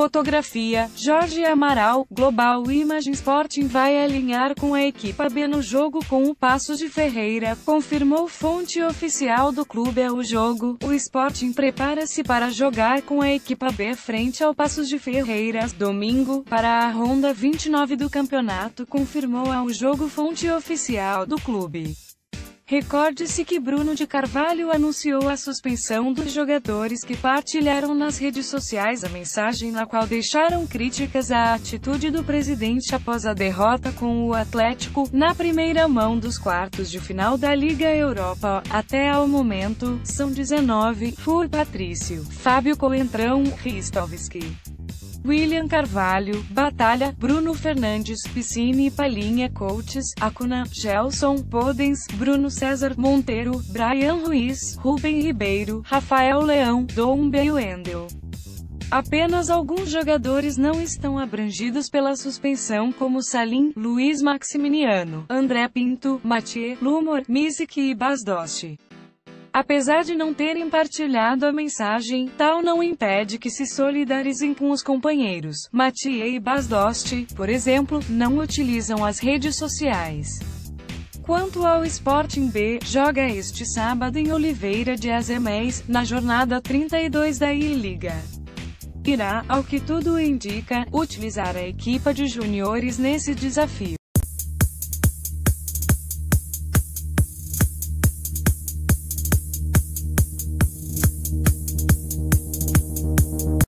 Fotografia, Jorge Amaral. Global Imagem Sporting vai alinhar com a equipa B no jogo com o Paços de Ferreira, confirmou fonte oficial do clube. O jogo, o Sporting prepara-se para jogar com a equipa B frente ao Paços de Ferreira, domingo, para a ronda 29 do campeonato, confirmou ao jogo fonte oficial do clube. Recorde-se que Bruno de Carvalho anunciou a suspensão dos jogadores que partilharam nas redes sociais a mensagem na qual deixaram críticas à atitude do presidente após a derrota com o Atlético, na primeira mão dos quartos de final da Liga Europa. Até ao momento, são 19, Fur Patrício, Fábio Coentrão, Ristovski, William Carvalho, Batalha, Bruno Fernandes, Piscine e Palhinha Coates, Acuna, Gelson, Podens, Bruno César, Monteiro, Brian Ruiz, Rubem Ribeiro, Rafael Leão, Doumbé e Wendel. Apenas alguns jogadores não estão abrangidos pela suspensão, como Salim, Luiz Maximiliano, André Pinto, Mathieu, Lumor, Misic e Basdosti. Apesar de não terem partilhado a mensagem, tal não impede que se solidarizem com os companheiros. Mathieu e Basdosti, por exemplo, não utilizam as redes sociais. Quanto ao Sporting B, joga este sábado em Oliveira de Azeméis, na jornada 32 da I-Liga. Irá, ao que tudo indica, utilizar a equipa de juniores nesse desafio.